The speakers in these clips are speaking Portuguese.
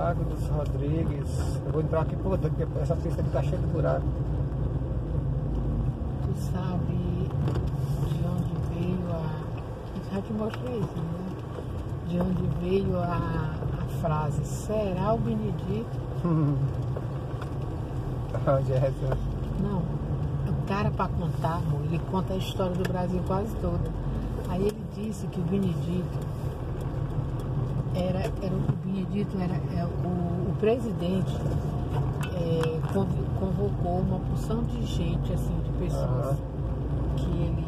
Lago dos Rodrigues. Eu vou entrar aqui por dentro, porque essa pista aqui tá cheia de buraco. Tu sabe de onde veio a... Já te mostrei isso, né? De onde veio a frase, será o Benedito? Onde é essa? Não, o cara para contar, amor, ele conta a história do Brasil quase toda. Aí ele disse que o Benedito o presidente convocou uma porção de gente, assim, de pessoas que ele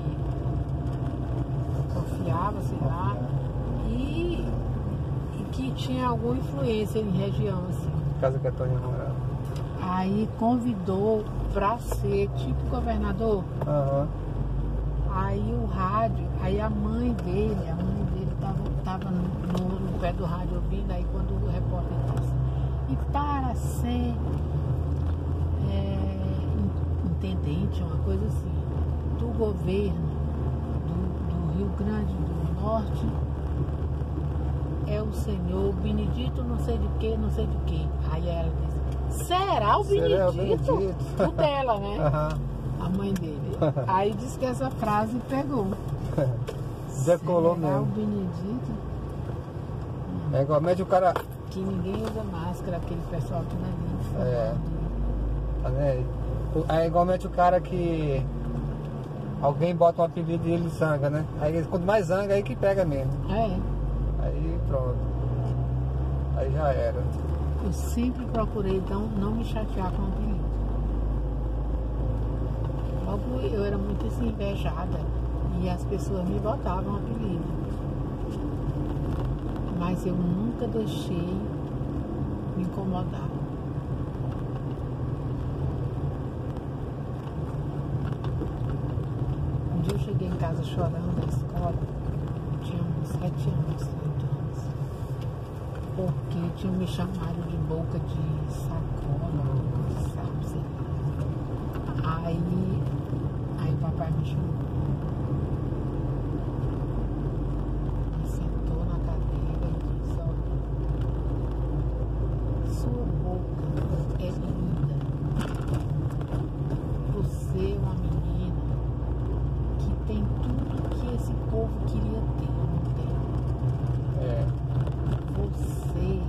confiava, sei lá, e que tinha alguma influência em região, assim. Casa que a Tônia morava. Aí convidou pra ser tipo governador. Aí o rádio, aí a mãe dele tava no pé do rádio ouvindo, aí quando o repórter disse, e para ser intendente, uma coisa assim, do governo do Rio Grande do Norte, é o senhor Benedito não sei de que, não sei de que. Aí ela disse, será o Benedito? O dela, né? A mãe dele. Aí disse que essa frase pegou. Decolou será mesmo. O Benedito? É igualmente o cara... Que ninguém usa máscara, aquele pessoal tudo ali. Tá vendo? É igualmente o cara que... Alguém bota um apelido e ele zanga, né? Aí quanto mais zanga, aí que pega mesmo. Aí pronto. Aí já era. Eu sempre procurei então não me chatear com o apelido. Logo eu era muito assim, invejada e as pessoas me botavam apelido. Mas eu nunca deixei me incomodar. Um dia eu cheguei em casa chorando da escola, tinha uns 7 anos, 8 anos, porque tinham me chamado de boca de sacola, sabe, sei lá. Aí o papai me chamou. Me sentou na cadeira e disse, olha, sua boca é linda. Você é uma menina que tem tudo que esse povo queria ter, não tem? Você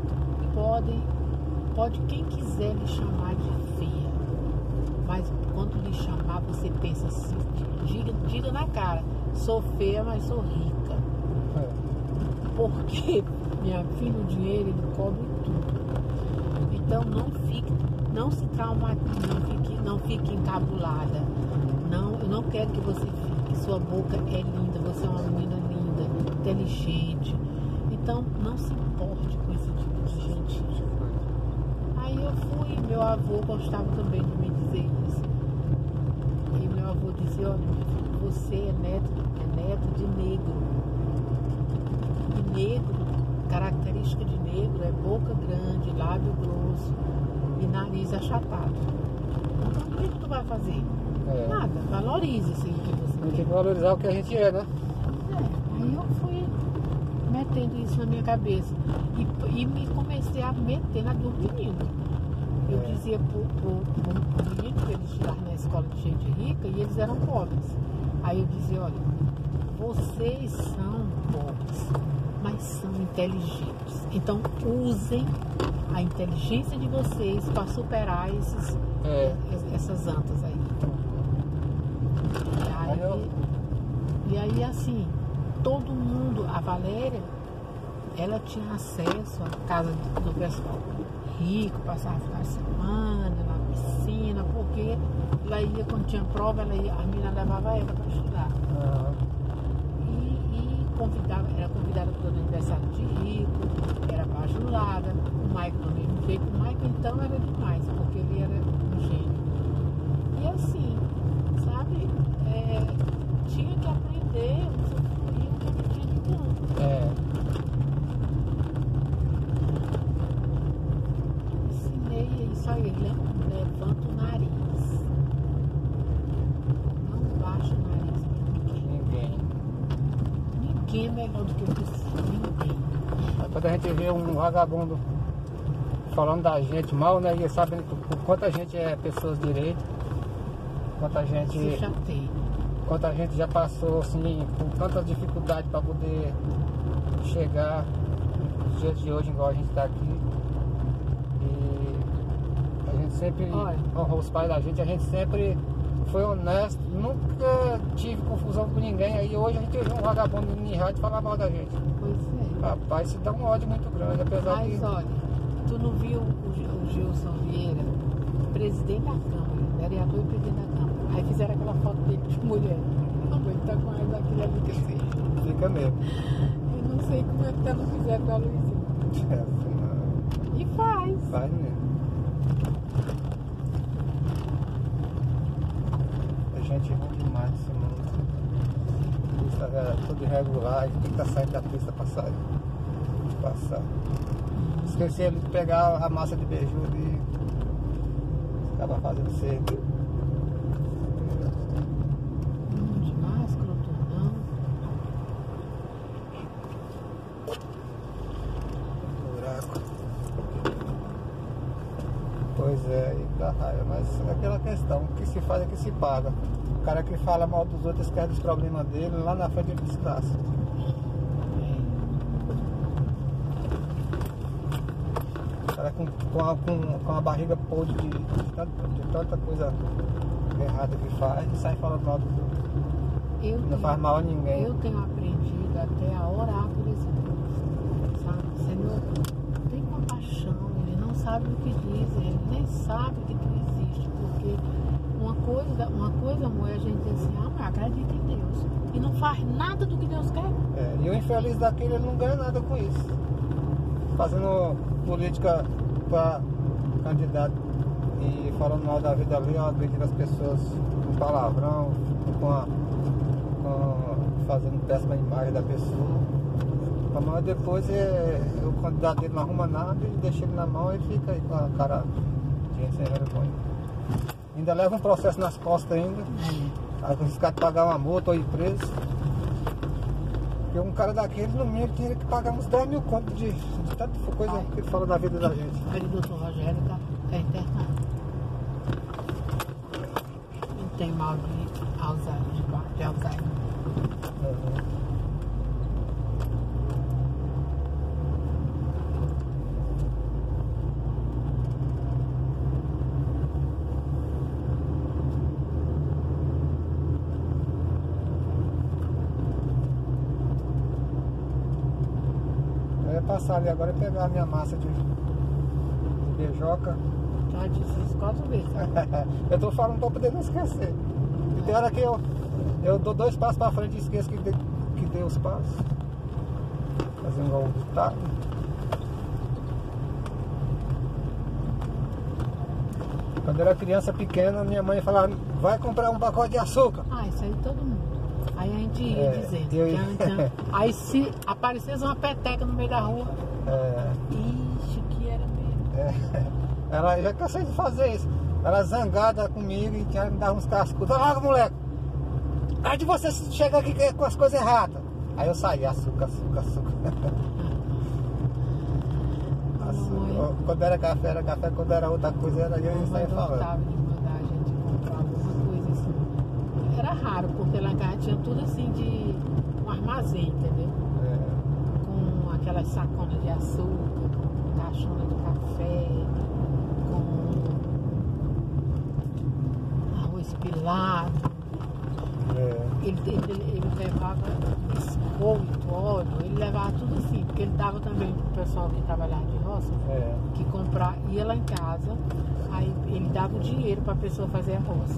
pode quem quiser lhe chamar de feia, mas quando lhe chamar você pensa assim, diga na cara, sou feia, mas sou rica. Porque, minha filha, o dinheiro ele cobre tudo. Então não se traumatize, não fique encabulada. Eu não quero que você fique, sua boca é linda, você é uma menina linda, inteligente. Então não se importe com esse tipo de gente. Aí eu fui, meu avô gostava também de me dizer isso. E meu avô dizia, olha, você é neto de negro. E negro, característica de negro é boca grande, lábio grosso e nariz achatado. Então o que tu vai fazer? Nada, valorize assim o que você A gente tem que valorizar o que a gente é, né? Aí eu fui metendo isso na minha cabeça e me comecei a meter na do menino. Eu dizia pro menino que eles estudavam na escola de gente rica e eles eram pobres. Aí eu dizia, olha, vocês são pobres, mas são inteligentes. Então usem a inteligência de vocês para superar essas antas aí. E aí assim, todo mundo, a Valéria, ela tinha acesso à casa do pessoal rico, passava final de semana, na piscina, porque ela ia, quando tinha prova, a menina levava ela para estudar. E era convidada para o aniversário de rico, era bajulada, o Michael do mesmo jeito. O Michael então era demais, porque ele era um gênio. E assim, sabe, tinha que aprender, usufruir o que ele tinha de bom. Ensinei isso a ele, levanta o nariz. Não baixa o nariz para ninguém. Ninguém é melhor do que você, ninguém. Quando a gente vê um vagabundo falando da gente mal, né? E sabendo quanta gente é pessoas de direito, quanta gente já passou assim, com tantas dificuldades para poder chegar nos dias de hoje, igual a gente está aqui. E a gente sempre honrou os pais da gente, a gente sempre foi honesto, nunca tive confusão com ninguém. Aí hoje a gente vê um vagabundo em rádio falar mal da gente. Pois é. Rapaz, isso dá um ódio muito grande, apesar Mas olha, tu não viu o Gilson Vieira, presidente da Câmara, vereador e presidente da Câmara. Aí fizeram aquela foto dele de mulher. Não, ele tá com mais daquilo ali que assim. Fica mesmo. Eu não sei como é que não fizeram com a Luizinha. E faz. Faz mesmo. A gente é ruim demais nesse mundo. Pista é tudo irregular, a gente tem que estar saindo da pista para sair. Passar. Esqueci de pegar a massa de beiju e acaba fazendo cerco. De máscara, não. Buraco. Pois é, e dá raiva, mas é aquela questão, o que se faz é que se paga. O cara que fala mal dos outros esquece dos problemas dele, lá na frente ele desgraça. Com a barriga podre de tanta coisa errada que faz e sai falando mal dos outros. Não faz mal a ninguém. Eu tenho aprendido até a orar por esse povo, sabe? Senhor, tem compaixão, ele não sabe o que diz, ele nem sabe que tu existe, porque uma coisa, amor, é a gente dizer assim, mas acredita em Deus, e não faz nada do que Deus quer. E o infeliz daquele, ele não ganha nada com isso. Fazendo política para candidato e falando mal da vida ali, agredindo as pessoas com palavrão, fazendo péssima imagem da pessoa. Mas depois o candidato dele não arruma nada e deixa ele na mão e fica aí com a cara de sem vergonha. Ainda leva um processo nas costas ainda, arriscar de pagar uma multa ou ir preso. Porque um cara daquele, no mínimo, tinha que pagar uns 10 mil contos de tanta coisa que ele fala da vida da gente. Aí o doutor Rogério tá internado. Ele tem mal de Alzheimer. Passar ali agora e pegar a minha massa de beijoca. Já disse isso 4 vezes. Eu tô falando pra poder não esquecer. E tem hora que eu dou 2 passos pra frente e esqueço que dei os passos. Fazendo igual o ditado. Quando eu era criança pequena, minha mãe falava, vai comprar um pacote de açúcar. Isso aí todo mundo. Aí a gente ia dizendo. Aí se aparecesse uma peteca no meio da rua, ixi, que era mesmo. Ela já cansei de fazer isso. Ela zangada comigo e tinha me dar uns cascudos. Olha, moleque, aí de você chega aqui com as coisas erradas. Aí eu saí, açúcar. Quando era café, quando era outra coisa, era eu e saía falando. Gostava de mandar a gente comprar alguma coisa assim. Era raro, porque lá em casa tinha tudo assim de um armazém, entendeu? Com aquelas saconas de açúcar, com caixona de café, com arroz pilado. Ele levava biscoito, óleo, ele levava tudo assim, porque ele dava também pro pessoal que trabalhava de roça, que ia lá em casa, aí ele dava o dinheiro pra pessoa fazer a roça.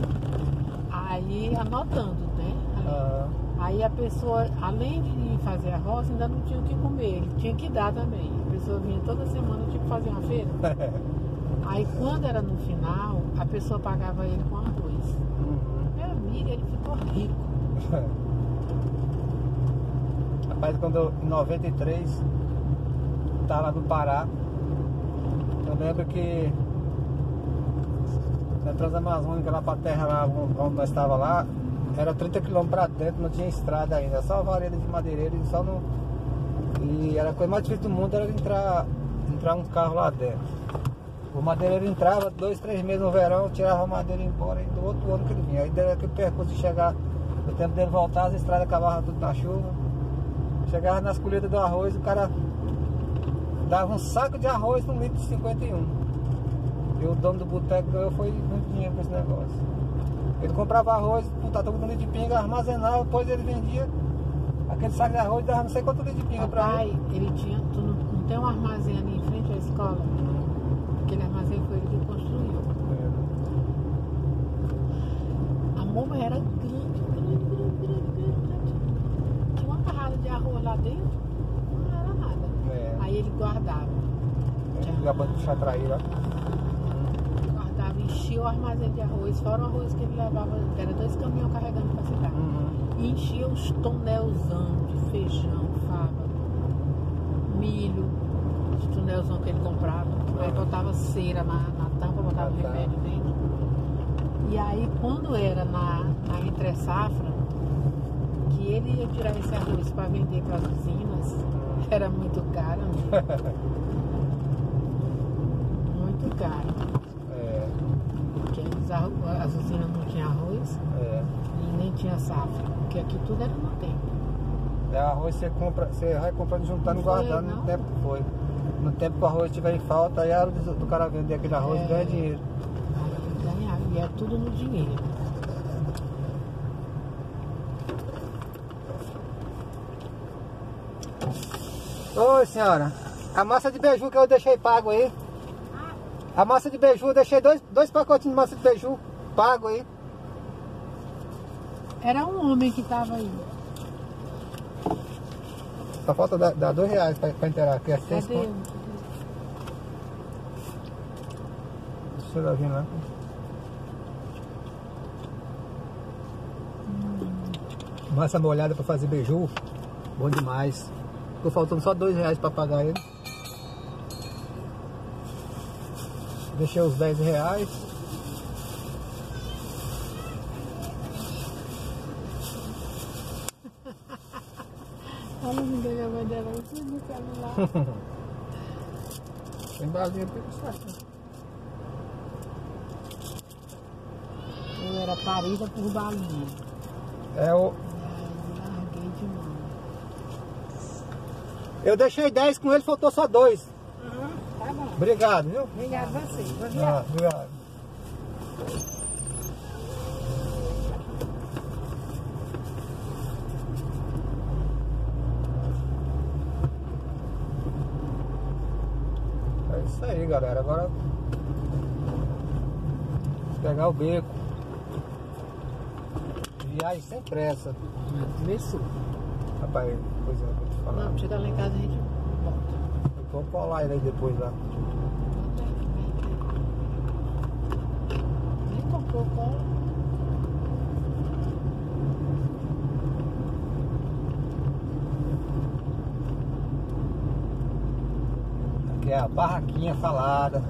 Aí anotando, né? Aí a pessoa, além de fazer a roça, ainda não tinha o que comer, ele tinha que dar também. A pessoa vinha toda semana, tinha que fazer uma feira. Aí quando era no final, a pessoa pagava ele com arroz. Meu amigo, ele ficou rico. Rapaz, quando em 93 tava lá no Pará, eu lembro que na Transamazônica, lá pra terra, lá onde nós estava lá, era 30 km pra dentro, não tinha estrada ainda, só vareda de madeireira e só não. E era a coisa mais difícil do mundo, era entrar entrar um carro lá dentro. O madeireiro entrava 2, 3 meses no verão, tirava a madeira embora, e do outro ano que ele vinha. Aí deu aquele percurso de chegar, no tempo dele voltar, as estradas acabavam tudo na chuva. Chegava nas colheitas do arroz, o cara dava um saco de arroz num litro de 51. E o dono do boteco ganhou foi muito dinheiro com esse negócio. Ele comprava arroz, botava todo litro de pinga, armazenava, depois ele vendia aquele saco de arroz, dava não sei quanto litro de pinga pra ele. Ele tinha, tu não tem um armazém ali em frente à escola? Aquele armazém foi ele que construiu. A moma era grande. Tinha uma carrada de arroz lá dentro, não era nada. Aí ele guardava. Acabando de chatrair lá. Guardava, enchia o armazém de arroz, fora o arroz que ele levava, era 2 caminhões carregando pra cidade. E enchia os tonelzão de feijão, fava, milho, os tonelzão que ele comprava. Aí botava cera na tampa, botava remédio dentro. E aí quando era na entre safra, que ele ia tirar esse arroz para vender para as usinas, era muito caro, né? Muito caro. Porque as usinas não tinham arroz e nem tinha safra. Porque aqui tudo era no tempo. Arroz você vai comprando, juntando e guardando no tempo que foi. No tempo que o arroz estiver em falta, aí a hora do cara vender aquele arroz ganha dinheiro. Ganhava, e é tudo no dinheiro. Oi senhora, a massa de beiju que eu deixei pago aí. A massa de beiju, eu deixei dois pacotinhos de massa de beiju pago aí. Era um homem que tava aí. Só falta dar R$2 pra inteirar, que é 6 contos. Deixa eu vir lá. Massa molhada pra fazer beiju, bom demais. Ficou faltando só R$2 pra pagar ele. Deixei os R$10. Olha, me deu a mãe dela tudo no celular. Tem balinha pra isso. Eu era parida por balinha. Larguei de mão. Eu deixei 10 com ele, faltou só 2. Tá bom. Obrigado, viu? Obrigado a você. Obrigado. É isso aí, galera. Agora pegar o beco. Viagem sem pressa. Começou. Rapaz, coisa que eu vou te falar. Não, chegar lá em casa a gente volta. Vamos colar ele aí depois lá. Nem comprou cola. Aqui é a barraquinha falada.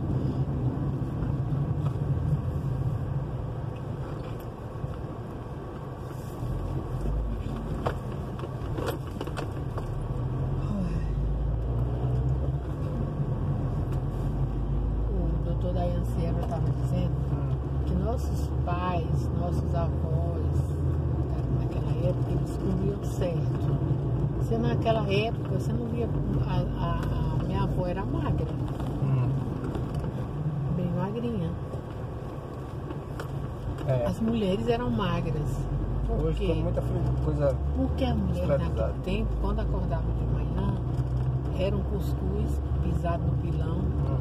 Nossos pais, nossos avós, naquela época, eles comiam certo. Você naquela época, você não via. A minha avó era magra. Bem magrinha. As mulheres eram magras. Hoje tem muita coisa. Porque a mulher naquele tempo, quando acordava de manhã, era um cuscuz pisado no pilão.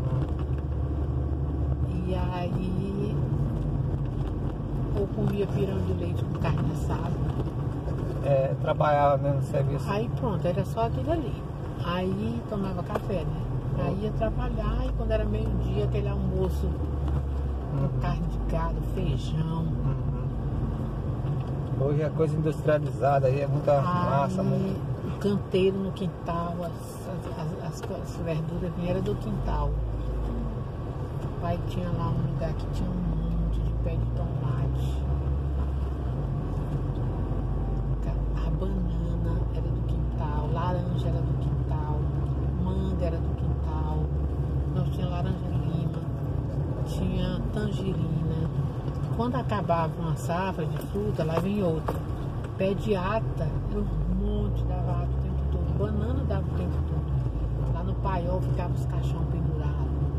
E aí ou comia pirão de leite com carne assada. Trabalhava mesmo no serviço. Aí pronto, era só aquilo ali. Aí tomava café, né? Aí ia trabalhar e quando era meio-dia, aquele almoço com carne de gado, feijão. Hoje é coisa industrializada, aí é muita massa. O canteiro no quintal, as verduras vieram do quintal. O pai tinha lá um lugar que tinha um monte de pé de tomate. A banana era do quintal, laranja era do quintal, manga era do quintal. tangerina. Quando acabava uma safra de fruta, lá vem outra. Pé de ata, era um monte, dava ata o tempo todo. Banana dava o tempo todo. Lá no paiol ficava os caixão pendurados.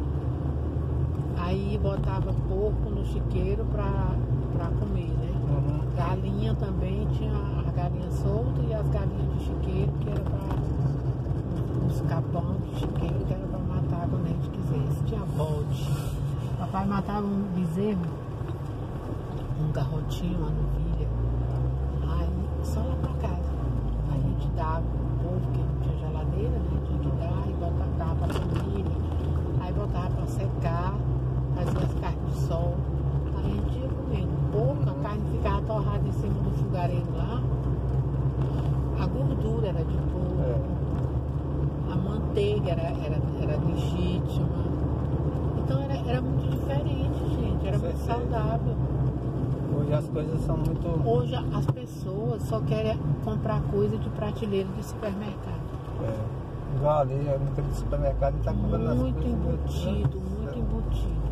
Aí botava porco no chiqueiro pra comer, né? Uhum. Galinha também, tinha a galinha solta e as galinhas de chiqueiro, que era para os capão de chiqueiro, que era para matar quando a gente quisesse. Tinha bode. Papai matava um bezerro, um garrotinho, uma novilha. Aí só lá pra casa. Aí a gente dava o povo, que não tinha geladeira, né? Tinha que dar e botava pra família. Aí botava pra secar, fazia as carnes de sol. Aí a gente ia comendo pouco, a carne ficava torrada em cima do fogareiro lá. A gordura era de porco, a manteiga era legítima. Então era muito diferente, gente, era muito saudável. Hoje as coisas são muito... Hoje as pessoas só querem comprar coisa de prateleira de supermercado. Igual ali, no supermercado e tá comprando as coisas. Muito embutido, muito embutido.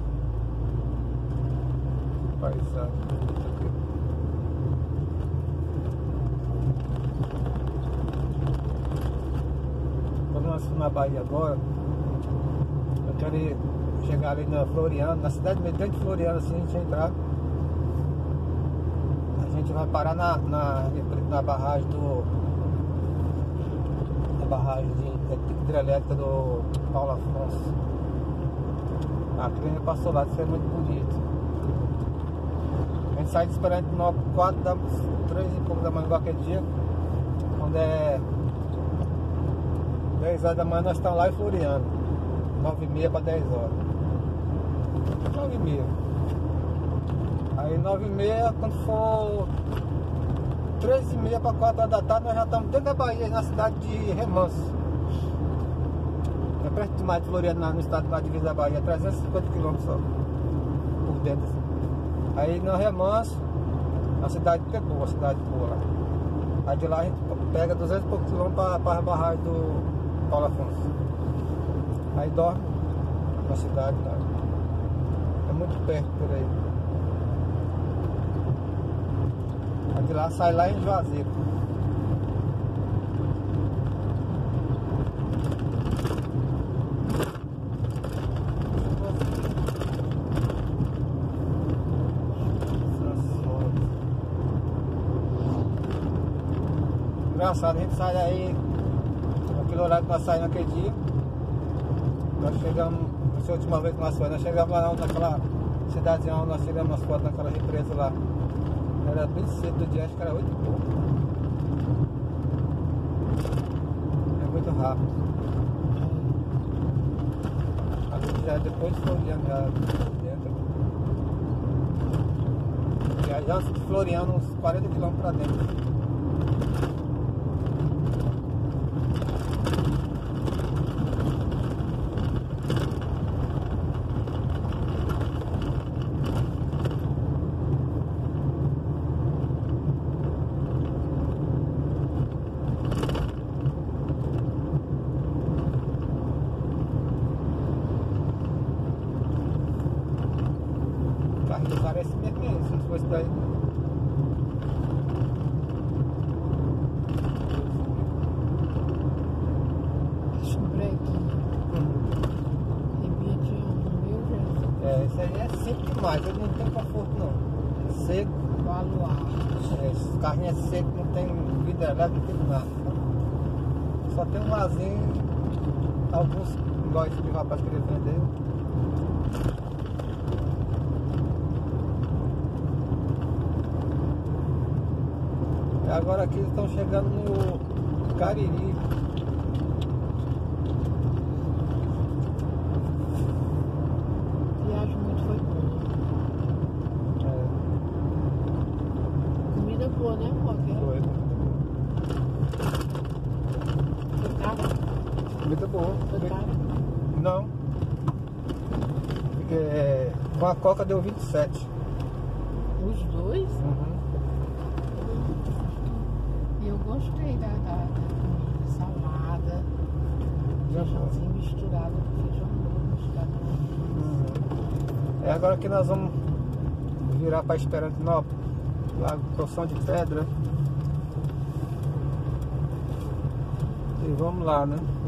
Paisagem. Quando nós fomos na Bahia agora, eu quero ir chegar ali na Floriano, na cidade meio dentro de Floriano, assim, a gente entrar. A gente vai parar na barragem barragem hidrelétrica do Paulo Afonso. A clima passou lá, isso é muito bonito. A gente sai de Esperanto 4 da 3 e pouco da manhã, igual aquele dia. Quando é 10 horas da manhã, nós estamos lá em Floriano. 9h30 para 10 horas. 9h30. Aí 9h30, quando for 3h30 para 4 horas da tarde, nós já estamos dentro da Bahia, na cidade de Remanso. É perto demais de Floriano, no estado da divisa da Bahia, 350 km só, por dentro assim. Aí no Remanso, a cidade é boa, a cidade boa lá. Aí de lá a gente pega 200 e poucos quilômetros para a barragem do Paulo Afonso. Aí dorme na cidade lá. É muito perto por aí. Aí de lá sai lá em Juazeiro. Engraçado, a gente sai daí, naquele horário que nós saímos naquele dia, nós chegamos, essa última vez que nós fomos, nós chegamos lá naquela cidadezinha onde nós tiramos as fotos naquela represa lá. Era bem cedo do dia, acho que era 8 e pouco. É muito rápido. Aqui já depois de Floriano, já dentro. Viajamos de Floriano uns 40 km para dentro. Parece mesmo se não fosse daí. Acho um break. Isso aí é seco demais, ele não tem conforto não. É seco. Esse carrinho é seco, não tem vida elétrica, não tem nada. Só tem um lazinho, alguns igual esse que o rapaz queria vender. Agora aqui eles estão chegando no Cariri. Viagem muito foi boa. Comida boa, né, amor? Foi. Foi caro? Comida boa. Foi caro? Não. Porque com a Coca deu 27. Os dois? Uhum. Eu gostei da comida, salada, feijãozinho misturado com feijão novo misturado com Agora que nós vamos virar para Esperantinópolis, Lago Poção de Pedra. E vamos lá, né?